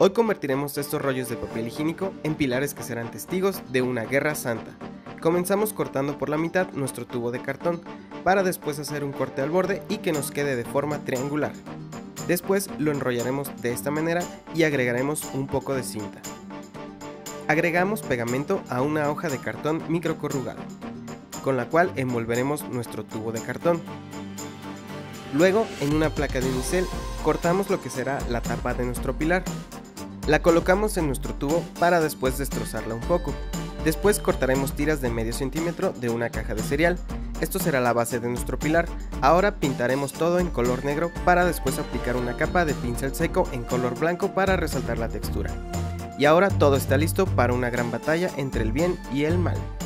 Hoy convertiremos estos rollos de papel higiénico en pilares que serán testigos de una guerra santa. Comenzamos cortando por la mitad nuestro tubo de cartón, para después hacer un corte al borde y que nos quede de forma triangular. Después lo enrollaremos de esta manera y agregaremos un poco de cinta. Agregamos pegamento a una hoja de cartón microcorrugado, con la cual envolveremos nuestro tubo de cartón. Luego, en una placa de unicel, cortamos lo que será la tapa de nuestro pilar. La colocamos en nuestro tubo para después destrozarla un poco. Después cortaremos tiras de medio centímetro de una caja de cereal. Esto será la base de nuestro pilar. Ahora pintaremos todo en color negro para después aplicar una capa de pincel seco en color blanco para resaltar la textura. Y ahora todo está listo para una gran batalla entre el bien y el mal.